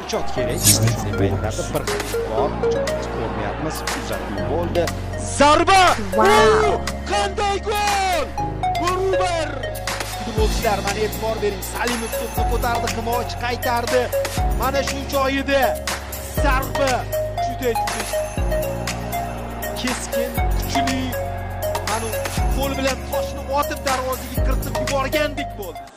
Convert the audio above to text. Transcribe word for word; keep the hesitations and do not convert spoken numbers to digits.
schatchot kerak. Shunday paytlarda bir bor ko'rmayapmiz. Uzatma bo'ldi. Zarba! Wow! Qanday gol! Gurber! Futbolchilar, mana e'tibor bering. Salimov to'pni ko'tardi, himoyachi qaytardi. Mana shu joyida zarba juda juda keskin, kuchli. Mana qo'l bilan toshni otib darvozaga kiritib yuborgandek bo'ldi.